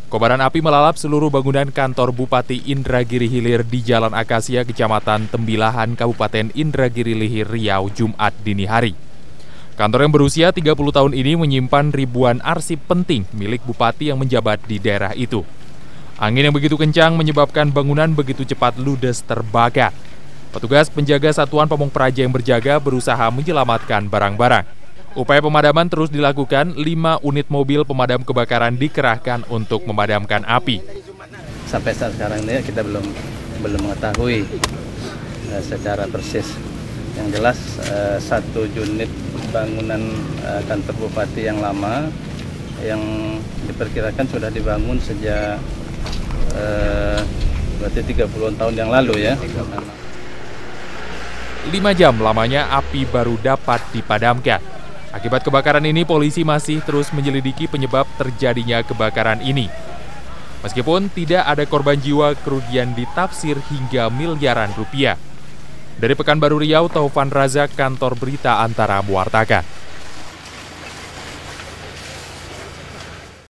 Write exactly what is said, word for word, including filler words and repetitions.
Kobaran api melalap seluruh bangunan kantor Bupati Indragiri Hilir di Jalan Akasia, Kecamatan Tembilahan, Kabupaten Indragiri Hilir, Riau, Jumat dini hari. Kantor yang berusia tiga puluh tahun ini menyimpan ribuan arsip penting milik Bupati yang menjabat di daerah itu. Angin yang begitu kencang menyebabkan bangunan begitu cepat ludes terbakar. Petugas penjaga Satuan Pamong Praja yang berjaga berusaha menyelamatkan barang-barang. Upaya pemadaman terus dilakukan, lima unit mobil pemadam kebakaran dikerahkan untuk memadamkan api. Sampai saat sekarang ini kita belum belum mengetahui uh, secara persis. Yang jelas uh, satu unit bangunan uh, kantor bupati yang lama yang diperkirakan sudah dibangun sejak uh, berarti tiga puluh tahun yang lalu ya. Lima jam lamanya api baru dapat dipadamkan. Akibat kebakaran ini, polisi masih terus menyelidiki penyebab terjadinya kebakaran ini. Meskipun tidak ada korban jiwa, kerugian ditafsir hingga miliaran rupiah. Dari Pekanbaru Riau, Taufan Razak, Kantor Berita Antara mewartakan.